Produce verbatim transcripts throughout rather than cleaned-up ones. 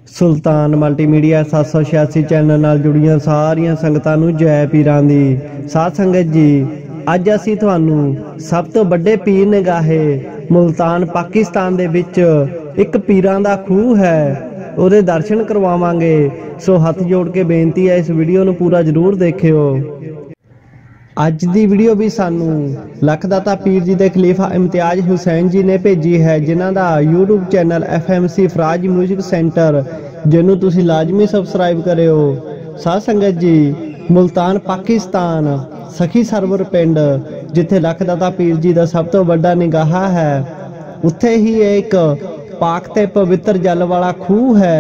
सुल्तान multimedia सात सौ छियासी चैनल नाल जुड़ियां सारियां संगतां नूं जय पीरां दी। साध संगत जी, अज असीं तुहानूं सब तो वड्डे पीर निगाहे मुल्तान पाकिस्तान दे विच एक पीरां दा खूह है, उहदे दर्शन करवावांगे। सो हथ जोड़ के बेनती है, इस वीडियो नूं पूरा जरूर देखियो। अज दी वीडियो भी सानू लखदाता पीर जी दे खलीफा इम्तियाज हुसैन जी ने भेजी है, जिन्हां दा YouTube channel F M C Faraz music centre, जिन्हों तुसी लाजमी सबसक्राइब करियो। साध संगत जी, मुल्तान पाकिस्तान सखी सरवर पिंड जिथे लखदाता पीर जी दा सब तो वड्डा निगाहा है, उत्थे ही एक पाक ते पवित्र जल वाला खूह है।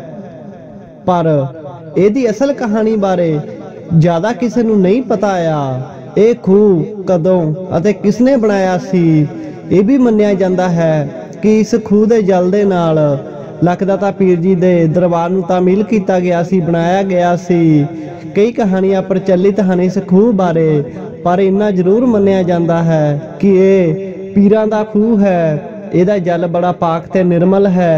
पर इहदी असल कहानी बारे ज्यादा किसी नूं नहीं पता आ। ये खूह कदों अते किसने बनाया सी। ये भी मन्निया जाता है कि इस खूह दे जल दे नाल लखदाता पीर जी दे दरबार नूं तामील किया गया सी, बनाया गया सी। कई कहानियां प्रचलित हैं इस खूह बारे, पर इन्ना जरूर मन्निया जाता है कि ये पीरां दा खूह है। इहदा जल बड़ा पाक ते निर्मल है।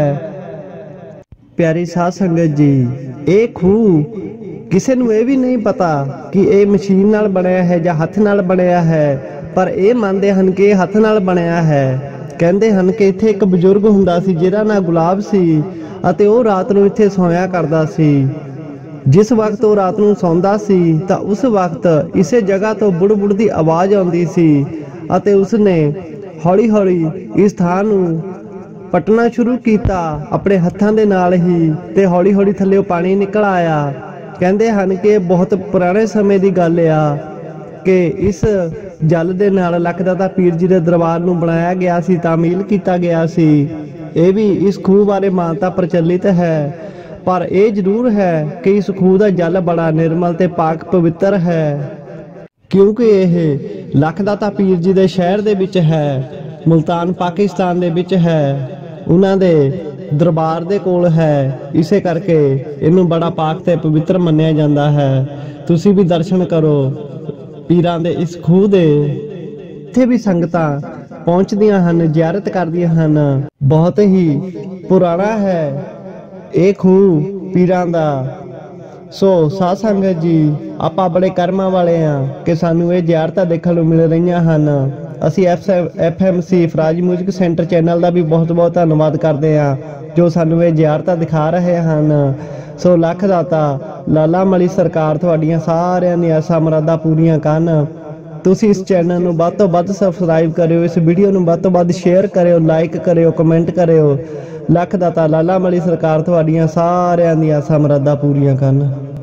प्यारी साध संगत जी, ये खूह किसी नूं ये भी नहीं पता कि ये मशीन नाल बनया है या हथ नाल बनया है, पर यह मानते हैं कि हथ नाल बनया है। कहते हैं कि इत्थे एक बजुर्ग हुंदा सी जिहदा नाम गुलाब सी, अते वो रात नूं इत्थे सोया करदा सी। जिस वक्त वो रात नूं सौंदा सी तां उस वक्त इसे जगह तो बुड़ बुड़ दी आवाज़ आउंदी सी, अते उसने हौली हौली इस थां नूं पटना शुरू किया अपने हत्थां दे नाल ही, ते हौली हौली थल्ले पानी निकल आया। कहते हैं कि बहुत पुराने समय की गल आ कि इस जल दे नाल लखदाता पीर जी के दरबार नूं बनाया गया सी, तामील किया गया सी। ये भी इस खूह बारे मानता प्रचलित है, पर यह जरूर है कि इस खूह का जल बड़ा निर्मल ते पाक पवित्र है, क्योंकि यह लखदाता पीर जी के शहर दे विच है, मुल्तान पाकिस्तान दे विच है, उन्हां दे दरबार दे कोल है। इसे करके इनू बड़ा पाक ते पवित्र मन्निया जाता है। तुसी भी दर्शन करो पीरां दे इस खूह दे। इत्थे भी संगतां पहुंचदियां हन, जियारत करदियां हन। बहुत ही पुराना है ये खूह पीरां दा। सो साध संगत जी, आपां बड़े कर्मां वाले हां कि सानू ये जियारतां देखण नूं मिल रहीआं हन। असी F M C Faraz music centre channel का भी बहुत बहुत धन्यवाद करते हैं, जो सानू ये जियारतां दिखा रहे हैं। सो लखदाता लाला मली सरकार तुहाडीआं सारिआं दी आसां मुरादां पूरीआं करन। तुसी इस चैनल नूं वध तों वध सबसक्राइब करियो, इस वीडियो नूं वध तों वध शेयर करियो, लाइक करियो, कमेंट करियो। लखदाता लाला मली सरकार तुहाडीआं सारिआं दी आसां मुरादां पूरीआं करन।